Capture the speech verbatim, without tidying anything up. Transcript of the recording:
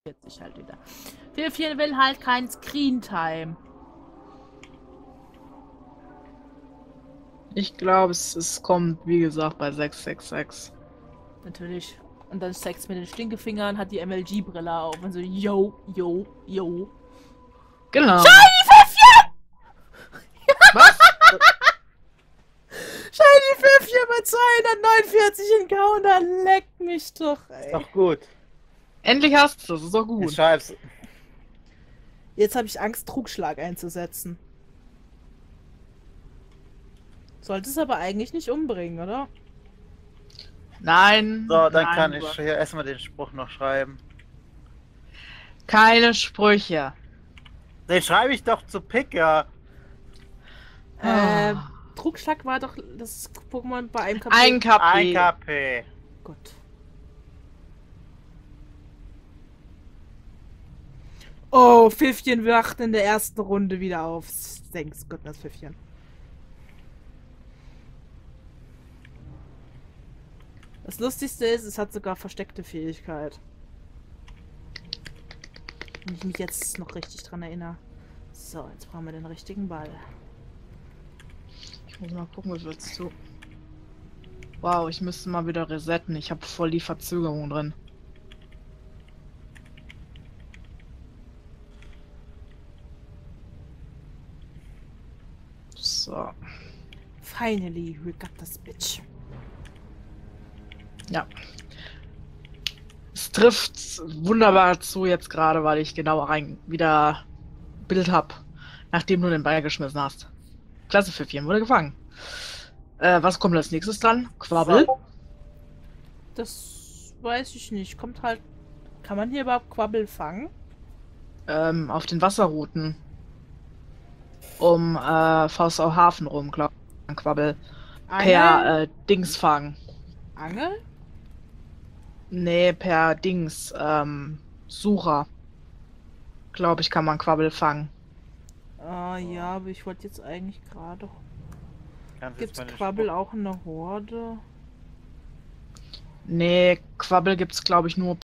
Jetzt ich halt wieder. Pfäffchen will halt kein Screen-Time. Ich glaube, es, es kommt, wie gesagt, bei sechs sechs sechs. Natürlich. Und dann Sex mit den Stinkefingern, hat die M L G-Brille auf und so, yo, yo, yo. Genau. Shiny Pfäffchen! Was? Shiny Pfäffchen mit zweihundertneunundvierzig Encounter, leck mich doch, ey. Doch gut. Endlich hast du es, das ist doch Ich gut. schreib's. Jetzt habe ich Angst, Trugschlag einzusetzen. Sollte es aber eigentlich nicht umbringen, oder? Nein. So, dann nein, kann aber ich hier erstmal den Spruch noch schreiben. Keine Sprüche. Den schreibe ich doch zu Picker. Äh, Ah. Trugschlag war doch das Pokémon bei einem K P. Ein K P. Ein K P. Gut. Oh, Pfiffchen wacht in der ersten Runde wieder auf. Thanks goodness, Pfiffchen. Das Lustigste ist, es hat sogar versteckte Fähigkeit. Wenn ich mich jetzt noch richtig dran erinnere. So, jetzt brauchen wir den richtigen Ball. Ich muss mal gucken, wie wird's zu. Wow, ich müsste mal wieder resetten. Ich habe voll die Verzögerung drin. So. Finally, we got this bitch. Ja. Es trifft wunderbar zu jetzt gerade, weil ich genau rein wieder Bild hab, nachdem du den Ball geschmissen hast. Klasse, Pfiffchen wurde gefangen. Äh, was kommt als nächstes dran? Quabbel? Das weiß ich nicht. Kommt halt. Kann man hier überhaupt Quabbel fangen? Ähm, auf den Wasserrouten. Um äh, V S V Hafen rum, glaube ich. Quabbel. Angel? Per äh, Dings fangen. Angel? Nee, per Dings. Ähm, Sucher. Glaube ich, kann man Quabbel fangen. Ah ja, aber ich wollte jetzt eigentlich gerade. Kannst Gibt's jetzt mal den Quabbel Spruch- auch in der Horde? Nee, Quabbel gibt's, glaube ich, nur